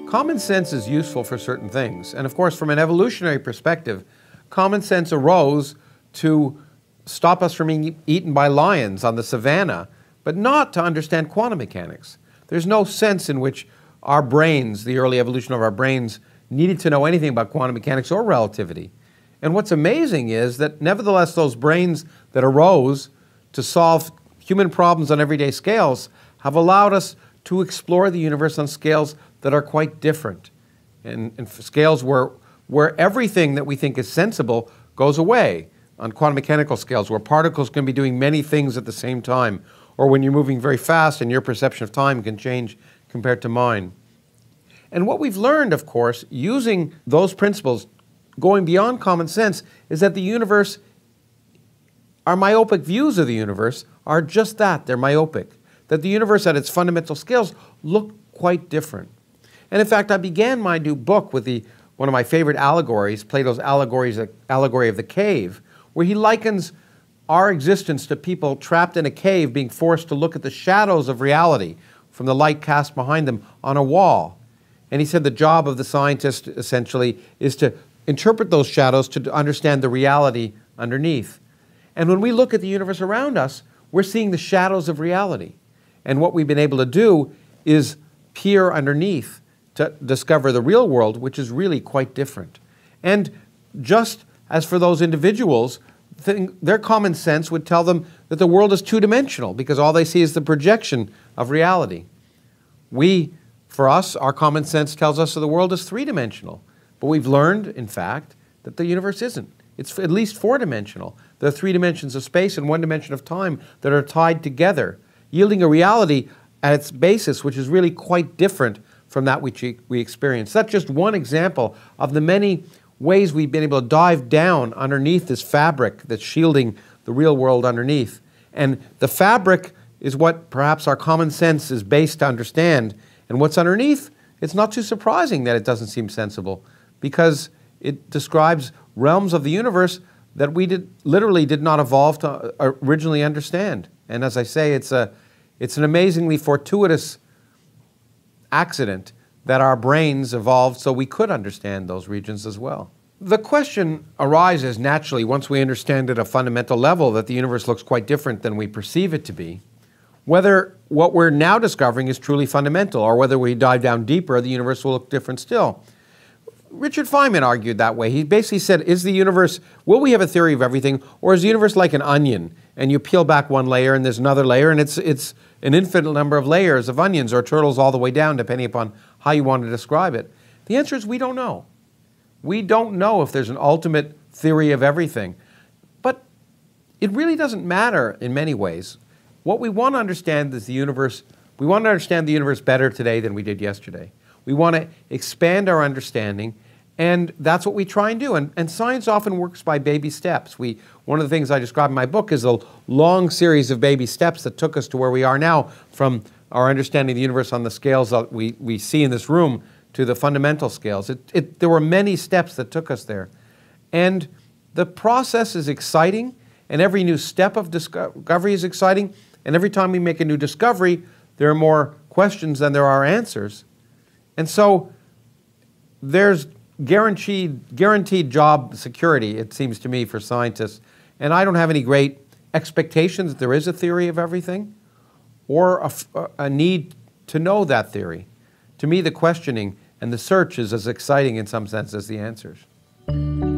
Common sense is useful for certain things. And of course, from an evolutionary perspective, common sense arose to stop us from being eaten by lions on the savannah, but not to understand quantum mechanics. There's no sense in which our brains, the early evolution of our brains, needed to know anything about quantum mechanics or relativity. And what's amazing is that nevertheless, those brains that arose to solve human problems on everyday scales have allowed us to explore the universe on scales that are quite different, and scales where everything that we think is sensible goes away, on quantum mechanical scales where particles can be doing many things at the same time, or when you're moving very fast and your perception of time can change compared to mine. And what we've learned, of course, using those principles, going beyond common sense, is that the universe, our myopic views of the universe are just that, they're myopic. That the universe at its fundamental scales look quite different. And in fact, I began my new book with one of my favorite allegories, Plato's allegory of the cave, where he likens our existence to people trapped in a cave being forced to look at the shadows of reality from the light cast behind them on a wall. And he said the job of the scientist essentially is to interpret those shadows to understand the reality underneath. And when we look at the universe around us, we're seeing the shadows of reality. And what we've been able to do is peer underneath to discover the real world, which is really quite different. And just as for those individuals, their common sense would tell them that the world is two-dimensional because all they see is the projection of reality. For us, our common sense tells us that the world is three-dimensional. But we've learned, in fact, that the universe isn't. It's at least four-dimensional. There are 3 dimensions of space and 1 dimension of time that are tied together, yielding a reality at its basis which is really quite different from that which we experience. That's just one example of the many ways we've been able to dive down underneath this fabric that's shielding the real world underneath. And the fabric is what perhaps our common sense is based to understand. And what's underneath, it's not too surprising that it doesn't seem sensible, because it describes realms of the universe that we literally did not evolve to originally understand. And as I say, it's an amazingly fortuitous accident that our brains evolved so we could understand those regions as well. The question arises naturally once we understand at a fundamental level that the universe looks quite different than we perceive it to be, whether what we're now discovering is truly fundamental, or whether we dive down deeper, the universe will look different still. Richard Feynman argued that way. He basically said, will we have a theory of everything, or is the universe like an onion, and you peel back one layer and there's another layer, and it's an infinite number of layers of onions or turtles all the way down, depending upon how you want to describe it? The answer is we don't know. We don't know if there's an ultimate theory of everything. But it really doesn't matter in many ways. What we want to understand is the universe. We want to understand the universe better today than we did yesterday. We want to expand our understanding, and that's what we try and do. And science often works by baby steps. One of the things I describe in my book is a long series of baby steps that took us to where we are now, from our understanding of the universe on the scales that we see in this room to the fundamental scales. There were many steps that took us there. And the process is exciting, and every new step of discovery is exciting, and every time we make a new discovery, there are more questions than there are answers. And so there's guaranteed job security, it seems to me, for scientists. And I don't have any great expectations that there is a theory of everything or a need to know that theory. To me, the questioning and the search is as exciting in some sense as the answers.